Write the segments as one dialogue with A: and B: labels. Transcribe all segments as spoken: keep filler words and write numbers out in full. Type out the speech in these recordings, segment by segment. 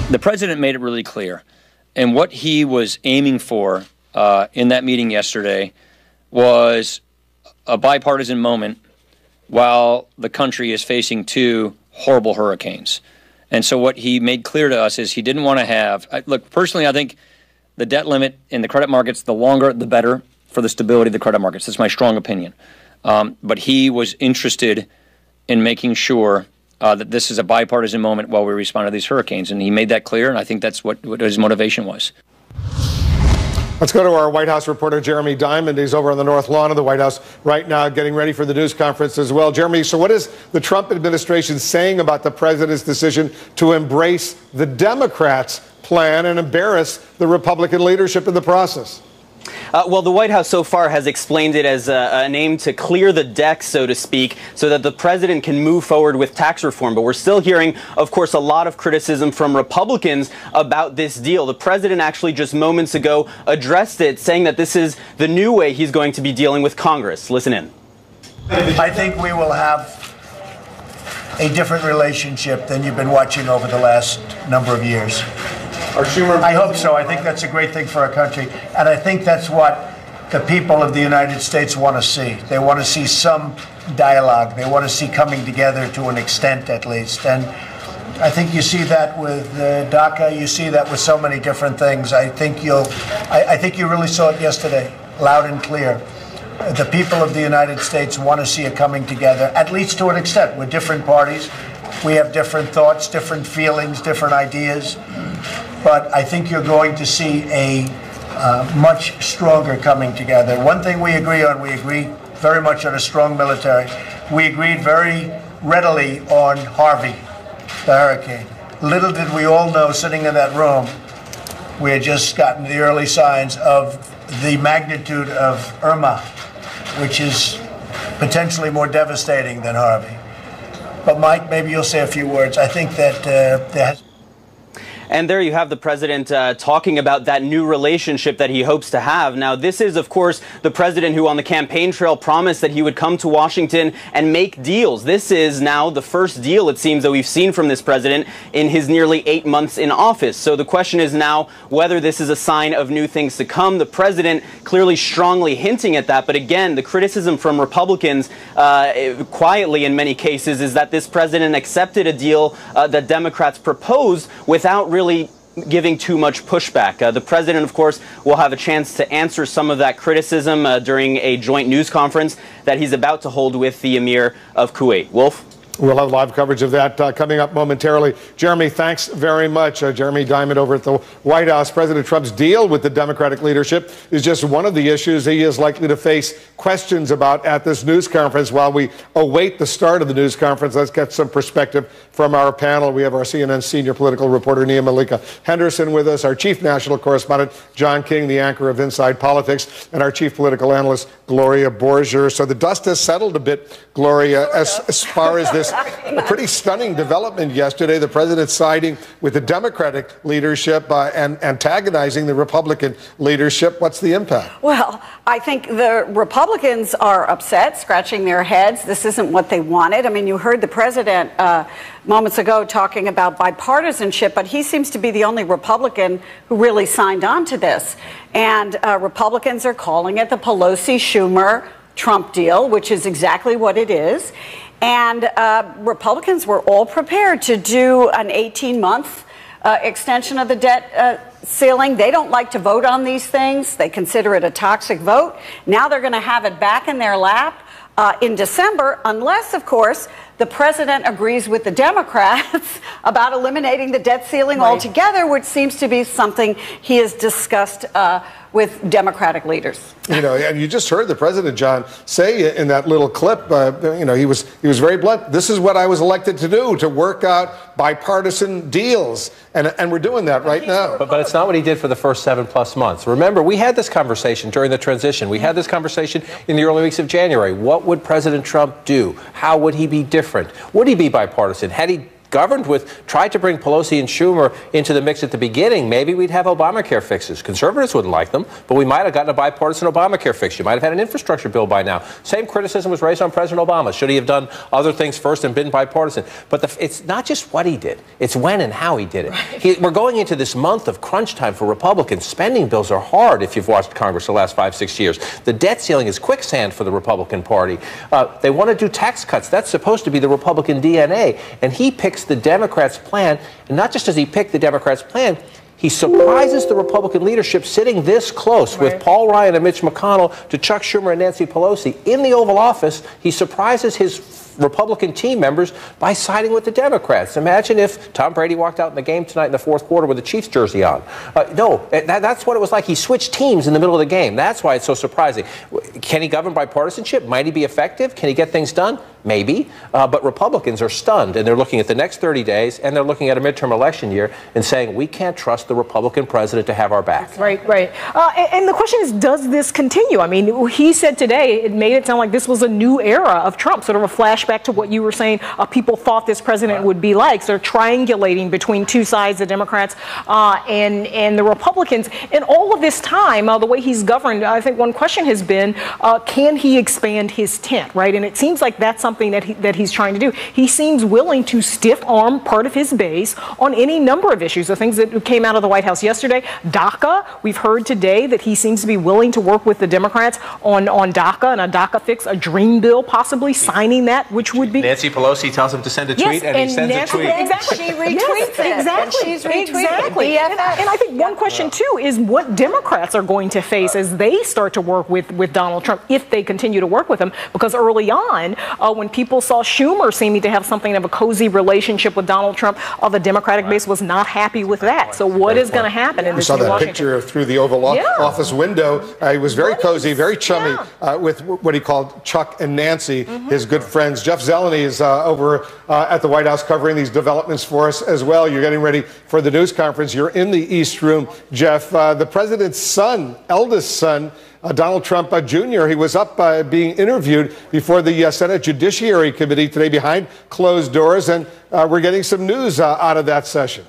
A: The president made it really clear. And what he was aiming for uh, in that meeting yesterday was a bipartisan moment while the country is facing two horrible hurricanes. And so what he made clear to us is he didn't want to have, I, look, personally, I think the debt limit in the credit markets, the longer, the better for the stability of the credit markets. That's my strong opinion. Um, but he was interested in making sure uh, that this is a bipartisan moment while we respond to these hurricanes. And he made that clear, and I think that's what, what his motivation was.
B: Let's go to our White House reporter, Jeremy Diamond. He's over on the North Lawn of the White House right now, getting ready for the news conference as well. Jeremy, so what is the Trump administration saying about the president's decision to embrace the Democrats' plan and embarrass the Republican leadership in the process?
C: Uh, well, the White House so far has explained it as a, an aim to clear the deck, so to speak, so that the president can move forward with tax reform. But we're still hearing, of course, a lot of criticism from Republicans about this deal. The president actually just moments ago addressed it, saying that this is the new way he's going to be dealing with Congress. Listen in.
D: I think we will have a different relationship than you've been watching over the last number of years. I hope so. I think that's a great thing for our country. And I think that's what the people of the United States want to see. They want to see some dialogue. They want to see coming together to an extent, at least. And I think you see that with uh, DACA. You see that with so many different things. I think you'll, I, I think you really saw it yesterday, loud and clear. The people of the United States want to see it coming together, at least to an extent. We're different parties. We have different thoughts, different feelings, different ideas. But I think you're going to see a uh, much stronger coming together. One thing we agree on, we agree very much on a strong military. We agreed very readily on Harvey, the hurricane. Little did we all know, sitting in that room, we had just gotten the early signs of the magnitude of Irma, which is potentially more devastating than Harvey. But Mike, maybe you'll say a few words. I think that uh, there has
C: And there you have the president uh, talking about that new relationship that he hopes to have. Now, this is, of course, the president who on the campaign trail promised that he would come to Washington and make deals. This is now the first deal, it seems, that we've seen from this president in his nearly eight months in office. So the question is now whether this is a sign of new things to come. The president clearly strongly hinting at that. But again, the criticism from Republicans, uh, quietly in many cases, is that this president accepted a deal uh, that Democrats proposed without really really giving too much pushback. Uh, the president, of course, will have a chance to answer some of that criticism uh, during a joint news conference that he's about to hold with the Emir of Kuwait. Wolf?
B: We'll have live coverage of that uh, coming up momentarily. Jeremy, thanks very much. Uh, Jeremy Diamond over at the White House. President Trump's deal with the Democratic leadership is just one of the issues he is likely to face questions about at this news conference. While we await the start of the news conference, let's get some perspective from our panel. We have our C N N senior political reporter, Nia Malika Henderson, with us, our chief national correspondent, John King, the anchor of Inside Politics, and our chief political analyst, Gloria Borger. So the dust has settled a bit, Gloria, as, as far as this a pretty stunning development yesterday. The president siding with the Democratic leadership uh, and antagonizing the Republican leadership. What's the impact?
E: Well, I think the Republicans are upset, scratching their heads. This isn't what they wanted. I mean, you heard the president uh, moments ago talking about bipartisanship, but he seems to be the only Republican who really signed on to this. And uh, Republicans are calling it the Pelosi-Schumer-Trump deal, which is exactly what it is. And uh, Republicans were all prepared to do an eighteen-month uh, extension of the debt uh, ceiling. They don't like to vote on these things. They consider it a toxic vote. Now they're going to have it back in their lap uh, in December, unless, of course, the president agrees with the Democrats about eliminating the debt ceiling right. altogether, which seems to be something he has discussed uh, with Democratic leaders.
B: You know, and you just heard the president, John, say in that little clip, uh, you know, he was he was very blunt. This is what I was elected to do, to work out bipartisan deals. And, and we're doing that right now.
F: But, but it's not what he did for the first seven plus months. Remember, we had this conversation during the transition. We had this conversation in the early weeks of January. What would President Trump do? How would he be different? Would he be bipartisan? Had he governed with, tried to bring Pelosi and Schumer into the mix at the beginning, maybe we'd have Obamacare fixes. Conservatives wouldn't like them, but we might have gotten a bipartisan Obamacare fix. You might have had an infrastructure bill by now. Same criticism was raised on President Obama. Should he have done other things first and been bipartisan? But the, it's not just what he did. It's when and how he did it. Right. He, we're going into this month of crunch time for Republicans. Spending bills are hard if you've watched Congress the last five, six years. The debt ceiling is quicksand for the Republican Party. Uh, they want to do tax cuts. That's supposed to be the Republican D N A. And he picks the Democrats' plan. And not just does he pick the Democrats' plan, he surprises the Republican leadership sitting this close right. with Paul Ryan and Mitch McConnell to Chuck Schumer and Nancy Pelosi in the Oval Office. He surprises his Republican team members by siding with the Democrats. Imagine if Tom Brady walked out in the game tonight in the fourth quarter with a Chiefs jersey on. Uh, no, that, that's what it was like. He switched teams in the middle of the game. That's why it's so surprising. Can he govern by partisanship? Might he be effective? Can he get things done? Maybe. Uh, but Republicans are stunned, and they're looking at the next thirty days, and they're looking at a midterm election year and saying, we can't trust the Republican president to have our back.
G: Right, right. Uh, and, and the question is, does this continue? I mean, he said today, it made it sound like this was a new era of Trump, sort of a flashback to what you were saying uh, people thought this president would be like. So they're triangulating between two sides, the Democrats uh, and, and the Republicans. And all of this time, uh, the way he's governed, I think one question has been, uh, can he expand his tent, right? And it seems like that's something that, he, that he's trying to do. He seems willing to stiff-arm part of his base on any number of issues. The things that came out of the White House yesterday, DACA, we've heard today that he seems to be willing to work with the Democrats on, on DACA and a DACA fix, a dream bill, possibly signing that, which would be...
F: Nancy Pelosi tells him to send a tweet,
G: yes,
F: and, and he sends
G: Nancy,
F: a tweet.
G: Exactly.
E: She retweets
G: yes,
E: it.
G: Exactly.
E: And she's retweeting
G: exactly. And, and I think one question, too, is what Democrats are going to face as they start to work with, with Donald Trump, if they continue to work with him. Because early on, uh, when people saw Schumer seeming to have something of a cozy relationship with Donald Trump, uh, the Democratic base was not happy with that. So what is going to happen in
B: we
G: this
B: saw
G: new
B: that
G: Washington?
B: picture through the Oval
G: Yeah.
B: Office window. Uh, he was very
G: What
B: cozy,
G: is-
B: very chummy
G: yeah.
B: uh, with what he called Chuck and Nancy,
G: Mm-hmm.
B: his good friends. Jeff Zeleny is uh, over uh, at the White House covering these developments for us as well. You're getting ready for the news conference. You're in the East Room, Jeff. Uh, the president's son, eldest son, Uh, Donald Trump uh, Junior, he was up uh, being interviewed before the uh, Senate Judiciary Committee today behind closed doors, and uh, we're getting some news uh, out of that session.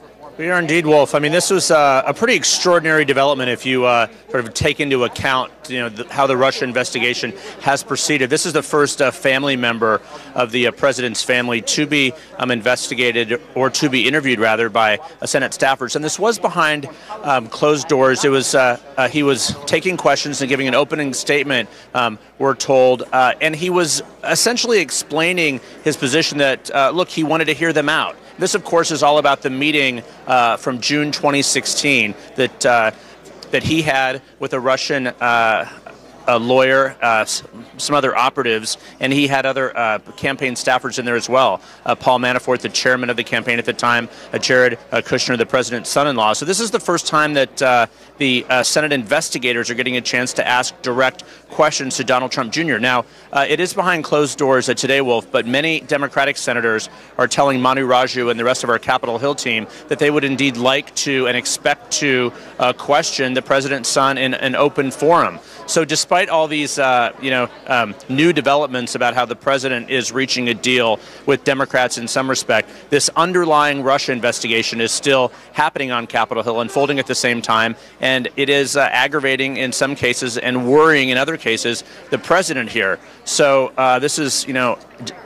H: We are indeed, Wolf. I mean, this was uh, a pretty extraordinary development if you uh, sort of take into account, you know, the, how the Russia investigation has proceeded. This is the first uh, family member of the uh, president's family to be um, investigated, or to be interviewed, rather, by uh, Senate staffers. And this was behind um, closed doors. It was uh, uh, he was taking questions and giving an opening statement, um, we're told, uh, and he was essentially explaining his position that, uh, look, he wanted to hear them out. This, of course, is all about the meeting uh, from June twenty sixteen that uh, that he had with a Russian uh, a lawyer, uh, some other operatives, and he had other uh, campaign staffers in there as well. Uh, Paul Manafort, the chairman of the campaign at the time, uh, Jared uh, Kushner, the president's son-in-law. So this is the first time that uh, the uh, Senate investigators are getting a chance to ask direct questions to Donald Trump Junior Now, uh, it is behind closed doors uh, today, Wolf, but many Democratic senators are telling Manu Raju and the rest of our Capitol Hill team that they would indeed like to and expect to uh, question the president's son in an open forum. So despite all these, uh, you know, um, new developments about how the president is reaching a deal with Democrats in some respect, this underlying Russia investigation is still happening on Capitol Hill, unfolding at the same time, and it is uh, aggravating in some cases and worrying in other cases the president here. So uh, this is, you know,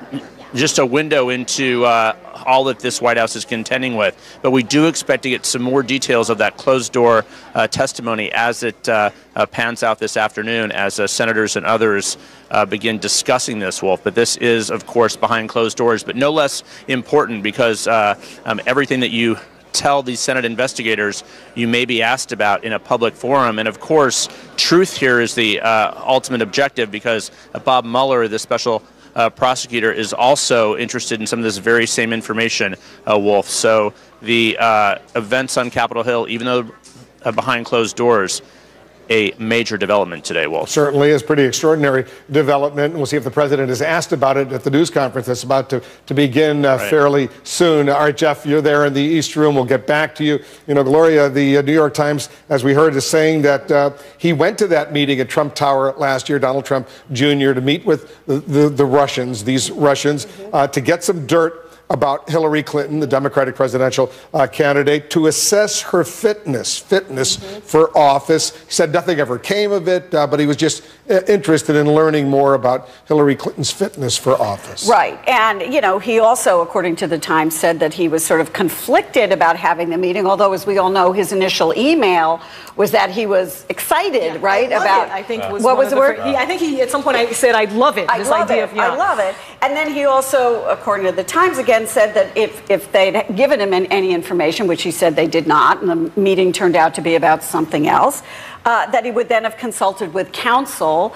H: just a window into uh, all that this White House is contending with. But we do expect to get some more details of that closed-door uh, testimony as it uh, uh, pans out this afternoon, as uh, senators and others uh, begin discussing this, Wolf. But this is, of course, behind closed doors, but no less important, because uh, um, everything that you tell these Senate investigators you may be asked about in a public forum. And of course, truth here is the uh, ultimate objective, because uh, Bob Mueller, the special uh, prosecutor, is also interested in some of this very same information, uh, Wolf. So the uh, events on Capitol Hill, even though uh, behind closed doors, a major development today, Wolf.
B: Certainly is pretty extraordinary development. We'll see if the president is asked about it at the news conference that's about to, to begin uh, right. fairly soon. All right, Jeff, you're there in the East Room. We'll get back to you. You know, Gloria, the uh, New York Times, as we heard, is saying that uh, he went to that meeting at Trump Tower last year, Donald Trump Junior, to meet with the, the, the Russians, these Russians, uh, to get some dirt about Hillary Clinton, the Democratic presidential uh, candidate, to assess her fitness, fitness mm-hmm. for office. He said nothing ever came of it, uh, but he was just uh, interested in learning more about Hillary Clinton's fitness for office.
E: Right. And, you know, he also, according to the Times, said that he was sort of conflicted about having the meeting, although, as we all know, his initial email was that he was excited,
G: yeah,
E: right?
G: I love
E: about
G: it, I think was
E: what was the word?
G: Fr- he, I think he at some point I said, "I love it."
E: I
G: this
E: love
G: idea
E: it.
G: Of, yeah.
E: I love it. And then he also, according to the Times again, said that if if they'd given him any information, which he said they did not, and the meeting turned out to be about something else, uh, that he would then have consulted with counsel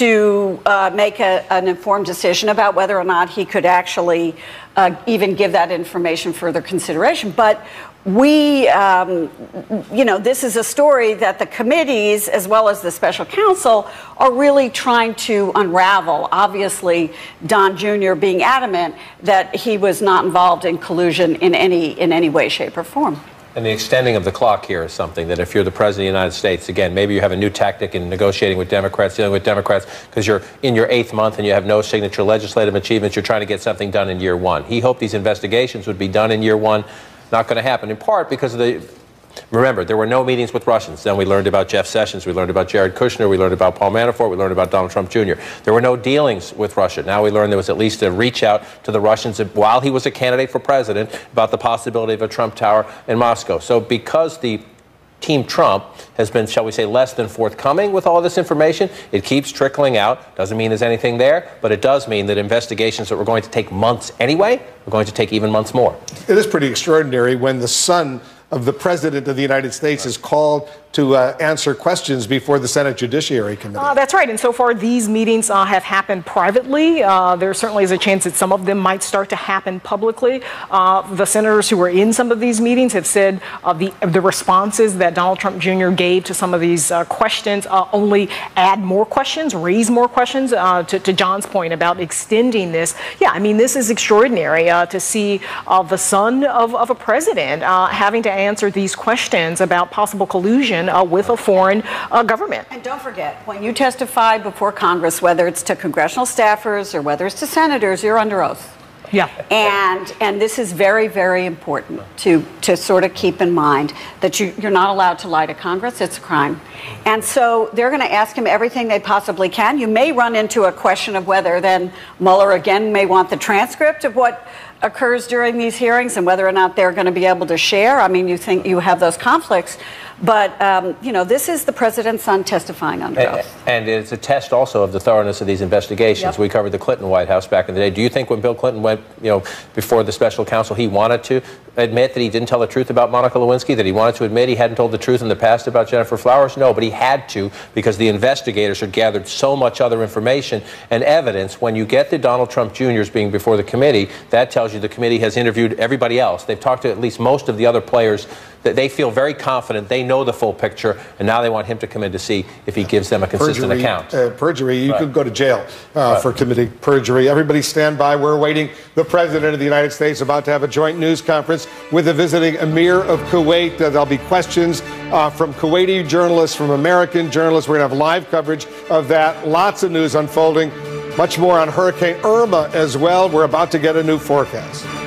E: to uh, make a, an informed decision about whether or not he could actually uh, even give that information further consideration. But we, um, you know, this is a story that the committees, as well as the special counsel, are really trying to unravel. Obviously, Don Junior being adamant that he was not involved in collusion in any in any way, shape, or form.
F: And the extending of the clock here is something that if you're the President of the United States, again, maybe you have a new tactic in negotiating with Democrats, dealing with Democrats, because you're in your eighth month and you have no signature legislative achievements. You're trying to get something done in year one. He hoped these investigations would be done in year one. Not going to happen, in part because of the... Remember, there were no meetings with Russians. Then we learned about Jeff Sessions. We learned about Jared Kushner. We learned about Paul Manafort. We learned about Donald Trump Junior There were no dealings with Russia. Now we learned there was at least a reach out to the Russians while he was a candidate for president about the possibility of a Trump Tower in Moscow. So because the Team Trump has been, shall we say, less than forthcoming with all this information, it keeps trickling out. Doesn't mean there's anything there, but it does mean that investigations that were going to take months anyway are going to take even months more.
B: It is pretty extraordinary when the son of the President of the United States is called to uh, answer questions before the Senate Judiciary Committee.
G: Uh, that's right. And so far, these meetings uh, have happened privately. Uh, there certainly is a chance that some of them might start to happen publicly. Uh, the senators who were in some of these meetings have said uh, the the responses that Donald Trump Junior gave to some of these uh, questions uh, only add more questions, raise more questions. Uh, to, to John's point about extending this, yeah, I mean, this is extraordinary uh, to see uh, the son of, of a president uh, having to answer these questions about possible collusion Uh, with a foreign uh, government.
E: And don't forget, when you testify before Congress, whether it's to congressional staffers or whether it's to senators, you're under oath.
G: Yeah.
E: And and this is very, very important to, to sort of keep in mind that you, you're not allowed to lie to Congress. It's a crime. And so they're going to ask him everything they possibly can. You may run into a question of whether then Mueller again may want the transcript of what occurs during these hearings and whether or not they're going to be able to share. I mean, you think you have those conflicts. But, um, you know, this is the president's son testifying under oath.
F: And, and it's a test also of the thoroughness of these investigations.
E: Yep.
F: We covered the Clinton White House back in the day. Do you think when Bill Clinton went, you know, before the special counsel, he wanted to admit that he didn't tell the truth about Monica Lewinsky, that he wanted to admit he hadn't told the truth in the past about Jennifer Flowers? No, but he had to because the investigators had gathered so much other information and evidence. When you get the Donald Trump Juniors being before the committee, that tells you the committee has interviewed everybody else. They've talked to at least most of the other players that they feel very confident they know the full picture, and now they want him to come in to see if he gives them a consistent
B: perjury,
F: account.
B: Uh, perjury, you
F: right.
B: could go to jail uh,
F: right.
B: for committing perjury. Everybody stand by. We're waiting. The President of the United States about to have a joint news conference with the visiting Emir of Kuwait. Uh, there'll be questions uh, from Kuwaiti journalists, from American journalists. We're going to have live coverage of that. Lots of news unfolding. Much more on Hurricane Irma as well. We're about to get a new forecast.